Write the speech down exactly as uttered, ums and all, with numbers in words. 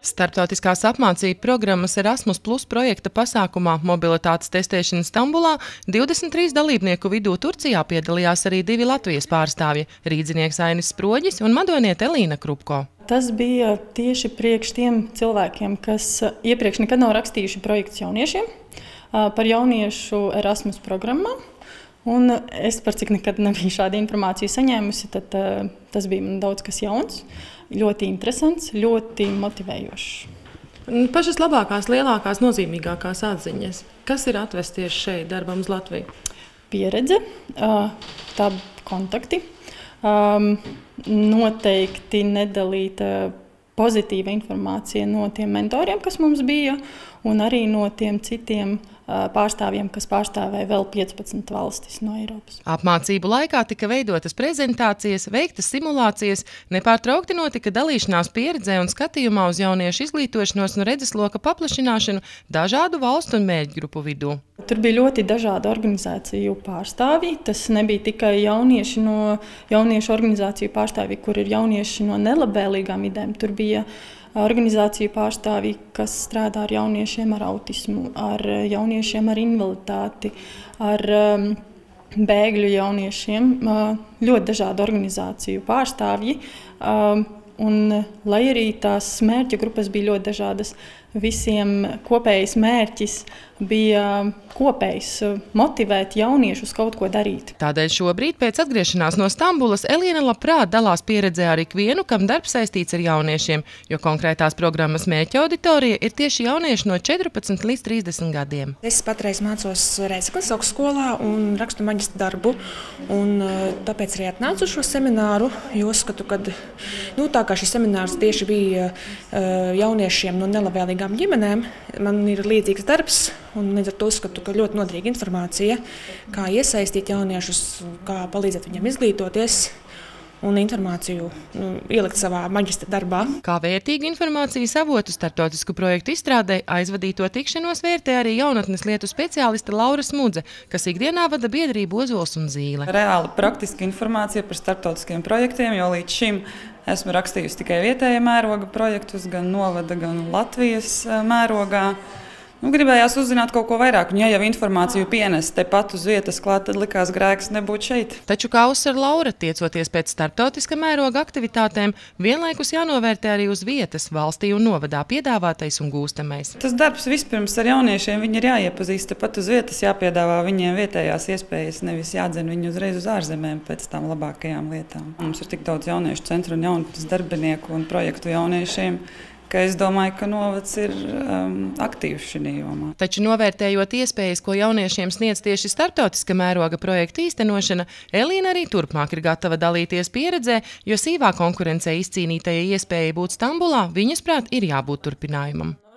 Starptautiskās apmācību programmas Erasmus Plus projekta pasākumā mobilitātes testēšana Stambulā divdesmit trīs dalībnieku vidū Turcijā piedalījās arī divi Latvijas pārstāvji – rīdzinieks Ainis Sproģis un madoniete Elīna Krupko. Tas bija tieši priekš tiem cilvēkiem, kas iepriekš nekad nav rakstījuši projekts jauniešiem par jauniešu Erasmus programmām. Un es par cik nekad nebiju šādu informāciju saņēmusi, tad uh, tas bija man daudz kas jauns, ļoti interesants, ļoti motivējošs. Pašas labākās, lielākās, nozīmīgākās atziņas. Kas ir atvests tieši šeit darbam uz Latviju? Pieredze, uh, tā kontakti, um, noteikti nedalīta pozitīva informācija no tiem mentoriem, kas mums bija, un arī no tiem citiem pārstāvjiem, kas pārstāvēja vēl piecpadsmit valstis no Eiropas. Apmācību laikā tika veidotas prezentācijas, veiktas simulācijas, nepārtraukti notika dalīšanās pieredzē un skatījumā uz jauniešu izglītošanos un redzesloka paplašināšanu dažādu valstu un mērķgrupu vidū. Tur bija ļoti dažādu organizāciju pārstāvji. Tas nebija tikai jaunieši no jauniešu organizāciju pārstāvji, kur ir jaunieši no nelabvēlīgām idejām. Tur bija organizāciju pārstāvji, kas strādā ar jauniešiem ar autismu, ar jauniešiem ar invaliditāti, ar um, bēgļu jauniešiem. Uh, ļoti dažādu organizāciju pārstāvji. Uh, un, lai arī tās mērķa grupas bija ļoti dažādas, visiem kopējais mērķis bija kopējs motivēt jauniešus kaut ko darīt. Tādēļ šobrīd pēc atgriešanās no Stambulas Elīna labprāt dalās pieredzē ar ikvienu, kam darbs saistīts ar jauniešiem, jo konkrētās programmas mērķa auditorija ir tieši jaunieši no četrpadsmit līdz trīsdesmit gadiem. Es patreiz mācos Rēzeknes augstskolā un rakstu maģistra darbu, un tāpēc arī atnācu uz šo semināru, jo uzskatu, ka nu, tā kā šis seminārs tieši bija jauniešiem no nelabvēlīgām ģimenēm, man ir līdzīgs darbs, un līdz ar to uzskatu, ka ļoti noderīga informācija, kā iesaistīt jauniešus, kā palīdzēt viņiem izglītoties un informāciju nu, ielikt savā maģistra darbā. Kā vērtīgu informācijas avotu starptautisku projektu izstrādē aizvadīto tikšanos vērtē arī jaunatnes lietu speciāliste Laura Smudze, kas ikdienā vada biedrību Ozols un Zīle. Reāli praktiska informācija par starptautiskiem projektiem, jo līdz šim esmu rakstījusi tikai vietējā mēroga projektus, gan novada, gan Latvijas mērogā. Nu, gribējās uzzināt kaut ko vairāk, un ja jau informāciju pienes tepat uz vietas klāt, tad likās grēks nebūt šeit. Taču, kā uzsver Laura, tiecoties pēc starptautiska mēroga aktivitātēm, vienlaikus jānovērtē arī uz vietas, valstī un novadā piedāvātais un gūstamais. Tas darbs vispirms ar jauniešiem, viņi ir jāiepazīst tepat uz vietas, jāpiedāvā viņiem vietējās iespējas, nevis jādzen viņu uzreiz uz ārzemēm pēc tām labākajām lietām. Mums ir tik daudz jauniešu centru un jaunatnes darbinieku un projektu jauniešiem, ka es domāju, ka novads ir um, aktīvs šajā jomā. Taču novērtējot iespējas, ko jauniešiem sniedz tieši starptautiska mēroga projekta īstenošana, Elīna arī turpmāk ir gatava dalīties pieredzē, jo sīvā konkurencē izcīnītajai iespējai būt Stambulā, viņas prāt, ir jābūt turpinājumam.